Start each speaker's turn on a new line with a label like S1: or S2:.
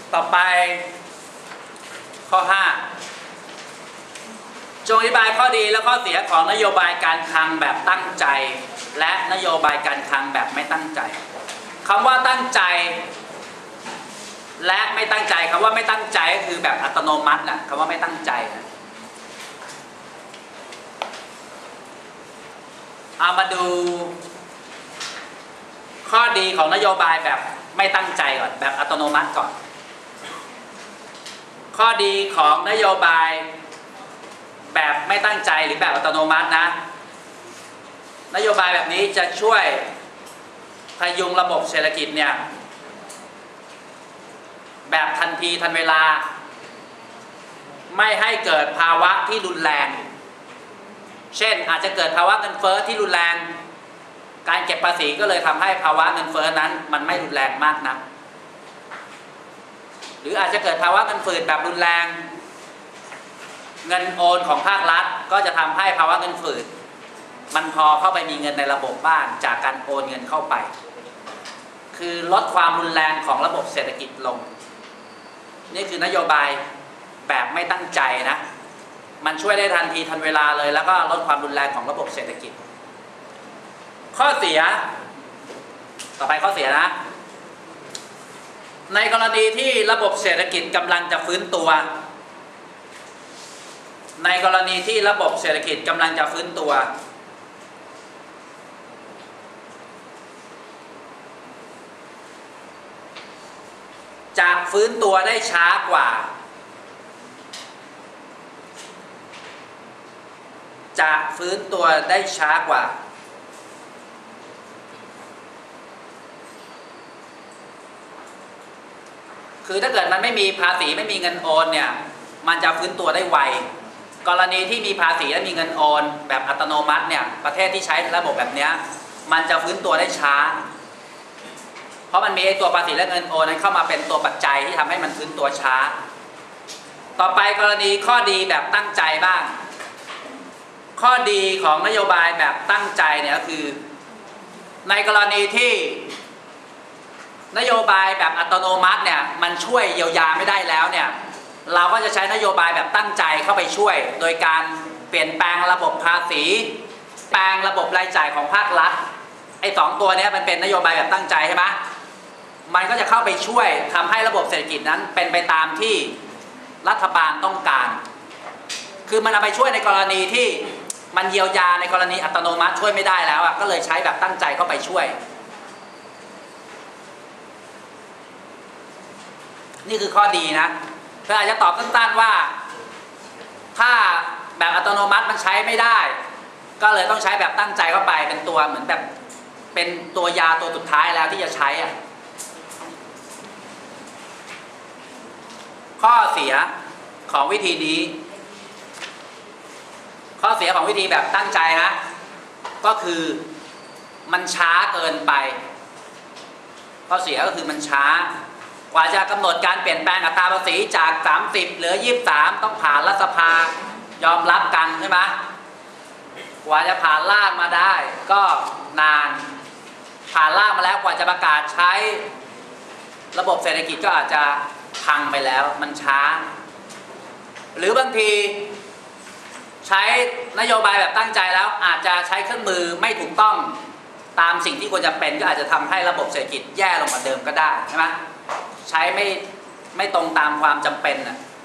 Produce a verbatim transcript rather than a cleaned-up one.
S1: ต่อไปข้อห้าจงอธิบายข้อดีและข้อเสียของนโยบายการคลังแบบตั้งใจและนโยบายการคลังแบบไม่ตั้งใจคำว่าตั้งใจและไม่ตั้งใจคำว่าไม่ตั้งใจก็คือแบบอัตโนมัตินะคำว่าไม่ตั้งใจนะเอามาดูข้อดีของนโยบายแบบไม่ตั้งใจก่อนแบบอัตโนมัติก่อนข้อดีของนโยบายแบบไม่ตั้งใจหรือแบบอัตโนมัตินะนโยบายแบบนี้จะช่วยพยุงระบบเศรษฐกิจเนี่ยแบบทันทีทันเวลาไม่ให้เกิดภาวะที่รุนแรงเช่นอาจจะเกิดภาวะเงินเฟ้อที่รุนแรงการเก็บภาษีก็เลยทำให้ภาวะเงินเฟ้อนั้นมันไม่รุนแรงมากนักหรืออาจจะเกิดภาวะเงินฝืดแบบรุนแรงเงินโอนของภาครัฐก็จะทำให้ภาวะเงินฝืดมันพอเข้าไปมีเงินในระบบบ้านจากการโอนเงินเข้าไปคือลดความรุนแรงของระบบเศรษฐกิจลงนี่คือนโยบายแบบไม่ตั้งใจนะมันช่วยได้ทันทีทันเวลาเลยแล้วก็ลดความรุนแรงของระบบเศรษฐกิจข้อเสียต่อไปข้อเสียนะในกรณีที่ระบบเศรษฐกิจกำลังจะฟื้นตัวในกรณีที่ระบบเศรษฐกิจกำลังจะฟื้นตัวจะฟื้นตัวได้ช้ากว่าจะฟื้นตัวได้ช้ากว่าคือถ้าเกิดมันไม่มีภาษีไม่มีเงินโอนเนี่ยมันจะฟื้นตัวได้ไวกรณีที่มีภาษีและมีเงินโอนแบบอัตโนมัติเนี่ยประเทศที่ใช้ระบบแบบนี้มันจะฟื้นตัวได้ช้าเพราะมันมีตัวภาษีและเงินโอนนั้นเข้ามาเป็นตัวปัจจัยที่ทำให้มันฟื้นตัวช้าต่อไปกรณีข้อดีแบบตั้งใจบ้างข้อดีของนโยบายแบบตั้งใจเนี่ยก็คือในกรณีที่นโยบายแบบอัตโนมัติเนี่ยมันช่วยเยียวยาไม่ได้แล้วเนี่ยเราก็จะใช้นโยบายแบบตั้งใจเข้าไปช่วยโดยการเปลี่ยนแปลงระบบภาษีแปลงระบบรายจ่ายของภาครัฐไอ้สองตัวนี้มันเป็นนโยบายแบบตั้งใจใช่ไหมมันก็จะเข้าไปช่วยทำให้ระบบเศรษฐกิจนั้นเป็นไปตามที่รัฐบาลต้องการคือมันเอาไปช่วยในกรณีที่มันเยียวยาในกรณีอัตโนมัติช่วยไม่ได้แล้วอ่ะก็เลยใช้แบบตั้งใจเข้าไปช่วยนี่คือข้อดีนะเพื่ออาจจะตอบสั้นๆว่าถ้าแบบอัตโนมัติมันใช้ไม่ได้ก็เลยต้องใช้แบบตั้งใจเข้าไปเป็นตัวเหมือนแบบเป็นตัวยาตัวสุดท้ายแล้วที่จะใช้อ่ะข้อเสียของวิธีนี้ข้อเสียของวิธีแบบตั้งใจนะก็คือมันช้าเกินไปข้อเสียก็คือมันช้ากว่าจะกำหนดการเปลี่ยนแปลงอัตราภาษีจากสามสิบเหลือยี่สิบสามต้องผ่านรัฐสภายอมรับกันใช่ไหมกว่าจะผ่านร่างมาได้ก็นานผ่านร่างมาแล้วกว่าจะประกาศใช้ระบบเศรษฐกิจก็อาจจะพังไปแล้วมันช้าหรือบางทีใช้นโยบายแบบตั้งใจแล้วอาจจะใช้เครื่องมือไม่ถูกต้องตามสิ่งที่ควรจะเป็นก็อาจจะทำให้ระบบเศรษฐกิจแย่ลงกว่าเดิมก็ได้ใช่ไหมใช้ไม่ไม่ตรงตามความจำเป็นอ่ะ